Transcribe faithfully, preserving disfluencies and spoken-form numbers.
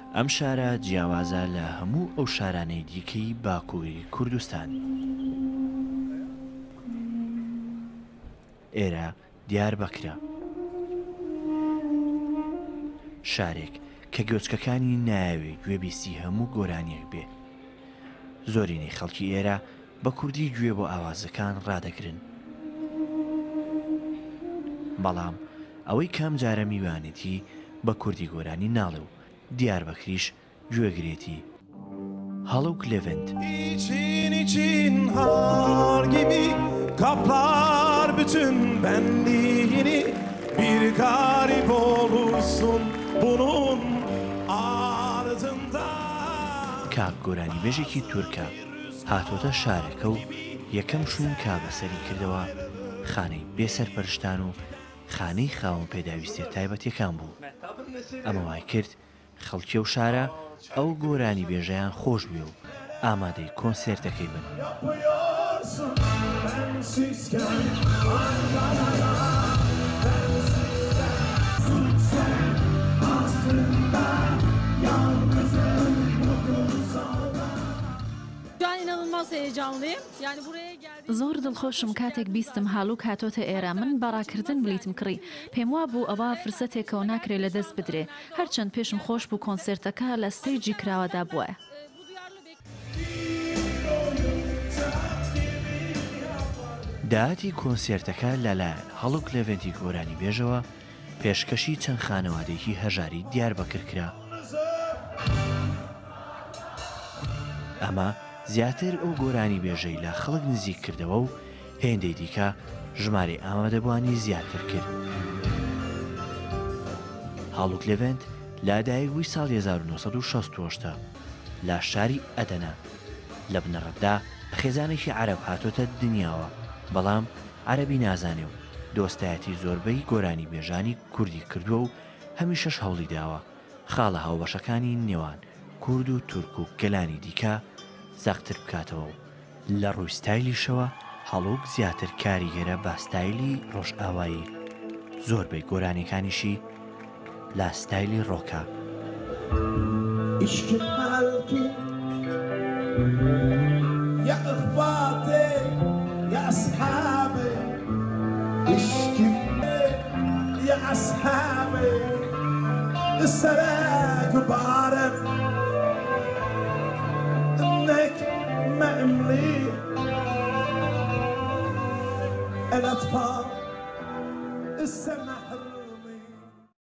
ئەم شارە جیاوازە لە هەموو ئەو شارانەی دیکەی باکووری کوردستان. ئێرە دیاربەکرە، شارێک کە گۆچکەکانی نایەوێت گوێبیستی هەموو گۆرانیەک بێ. زۆرینەی خەڵکی ئێرە بە کوردی گوێ بۆ ئاوازەکان ڕادەگرن، بەڵام ئەوەی کام جارە میوانێتی بە کوردی gۆرانی naڵێ و دیاربەکریش گوێگرێتی. Haluk Levent. İçin için har gibi kaplar bütün benliğini, bir garip olursun bunun ardında. کاک گۆرانی بێژێکی تورکە هاتۆتە شارەکە و یەکەم شوێن کا بەسەری کردەوە خانەی بێسەرپەرشتان و خانەی خاوەن پێداویستێ تایبەتیەکان بوو. ئەمە وای کرد خەڵکی و شارە ئەو گۆرانی بێژەیان خۆش بێ و ئامادەی کۆنسێرتەکەی بن. زۆر دڵخۆشم کاتێک بیستم هاڵوک هاتۆتە ئێرە. من بەڕاکردن بلیتم کڕی، پێم وا بوو ئەوە فرسەتێکەوە ناکرێت لە دەست بدرێ. هەرچەند پێشم خۆش بوو کۆنسێرتەکە لە ستەیجی کراوەدا بووە. داهاتی کۆنسێرتەکە لەلایەن هەڵوک لێڤێنتی گۆرانی بێژەوە پێشکەشی چەند خانەوادێکی هەژاری دیاربەکر کرا. ئەمە زیاتر ئەو گۆرانی بێژەی لە خەڵک نزیک کردەوە و هێندەی دیکە ژمارەی ئامادەبوانی زیاتر کرد. هەڵوک لێڤێنت لادایکبووی ساڵی هەزار و نۆ سەد و شەست و هەشت لە شاری ئەدەنە لە بنەڕەتدا بە خێزانێکی عەرەب هاتۆتە دنیاوە، بەڵام عەرەبی نازانێ و دۆستایەتی زۆربەی گۆرانی بێژانی کوردی کردووە و هەمیشەش هەوڵی داوە خاڵە هاوبەشەکانی نێوان کورد و تورک و گەلانی دیکە زەختر بکاتەوە و لە ڕووی ستایلیشەوە هەڵوک زیاتر کاریگەرە بە ستایلی ڕۆژئاوایی، زۆربەی گۆرانیەکانیشی لە ستایلی ڕۆکە. يا اخواتي يا اصحابي اشكي يا اصحابي السراق بعرف انك مأملي الاطفال السماء